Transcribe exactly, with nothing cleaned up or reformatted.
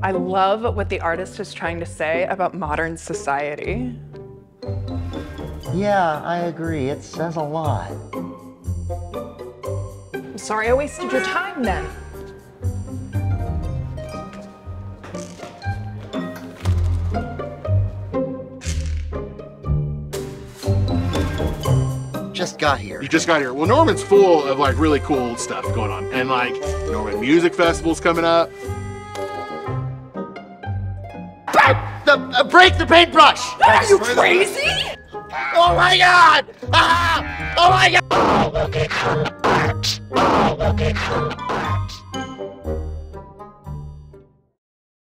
I love what the artist is trying to say about modern society. Yeah, I agree. It says a lot. I'm sorry I wasted your time then. Just got here. You just got here. Well, Norman's full of like really cool stuff going on. And like Norman Music Festival's coming up. The, uh, break the paintbrush! Are you crazy? Oh my god! Ah! Oh my god! Oh, look at her art! Oh, look at her art!